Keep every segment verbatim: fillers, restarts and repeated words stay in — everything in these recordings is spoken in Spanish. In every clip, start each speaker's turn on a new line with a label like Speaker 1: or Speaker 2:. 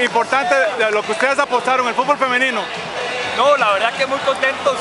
Speaker 1: importante de lo que ustedes apostaron, el fútbol femenino.
Speaker 2: No, la verdad que muy contentos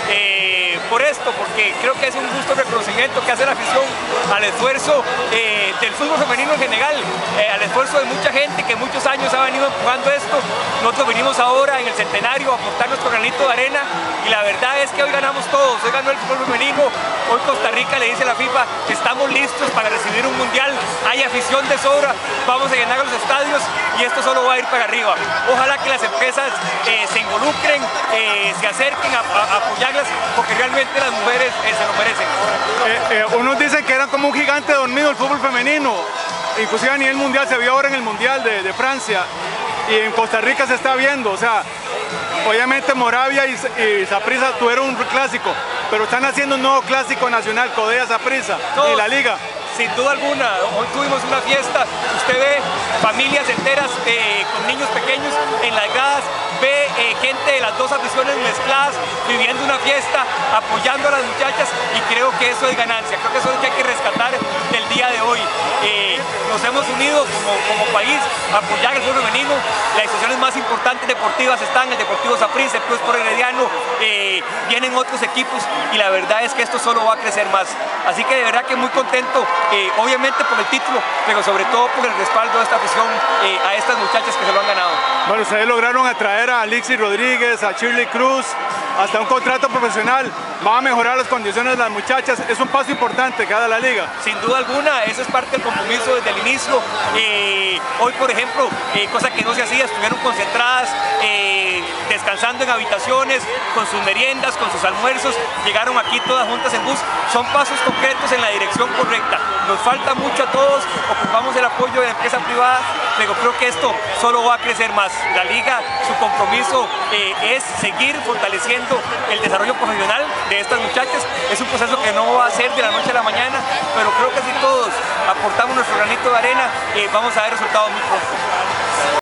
Speaker 2: eh, por esto, porque creo que es un justo reconocimiento que hace la afición al esfuerzo eh, del fútbol femenino en general, eh, al esfuerzo de mucha gente que muchos años ha venido empujando esto. Nosotros venimos ahora en el centenario a aportar nuestro granito de arena y la verdad es que hoy ganamos todos, hoy ganó el fútbol femenino, hoy Costa Rica le dice a la FIFA que estamos listos para recibir un mundial, hay afición de sobra, vamos a llenar los estadios y esto solo va a ir para arriba. Ojalá que las empresas eh, se involucren, Eh, se acerquen a, a, a apoyarlas porque realmente las mujeres eh, se lo merecen.
Speaker 1: Eh, eh, unos dicen que era como un gigante dormido el fútbol femenino, inclusive a nivel mundial, se vio ahora en el Mundial de, de Francia y en Costa Rica se está viendo, o sea, obviamente Moravia y, y Saprissa tuvieron un clásico, pero están haciendo un nuevo clásico nacional, Codea Saprissa y la Liga.
Speaker 2: Sin duda alguna, hoy tuvimos una fiesta, usted ve familias enteras eh, con niños pequeños en las gradas, ve eh, gente de las dos aficiones mezcladas, viviendo una fiesta, apoyando a las muchachas y creo que eso es ganancia, creo que eso es lo que hay que rescatar del día de hoy. Eh, nos hemos unido como, como país a apoyar el fútbol femenino, las instituciones más importantes deportivas están, el Deportivo Saprissa, el Club Sport Herediano, eh, vienen otros equipos y la verdad es que esto solo va a crecer más. Así que de verdad que muy contento. Eh, obviamente por el título, pero sobre todo por el respaldo de esta afición eh, a estas muchachas que se lo han ganado.
Speaker 1: Bueno, ustedes lograron atraer a Alexis Rodríguez, a Shirley Cruz, hasta un contrato profesional. Va a mejorar las condiciones de las muchachas, es un paso importante que da la liga.
Speaker 2: Sin duda alguna, eso es parte del compromiso desde el inicio. Eh, hoy, por ejemplo, eh, cosa que no se hacía, estuvieron concentradas, eh, descansando en habitaciones, con sus meriendas, con sus almuerzos, llegaron aquí todas juntas en bus. Son pasos concretos en la dirección correcta. Nos falta mucho a todos, ocupamos el apoyo de la empresa privada, pero creo que esto solo va a crecer más. La liga, su compromiso eh, es seguir fortaleciendo el desarrollo profesional de estas muchachas. Es un proceso que no va a ser de la noche a la mañana, pero creo que si todos aportamos nuestro granito de arena, eh, vamos a ver resultados muy pronto.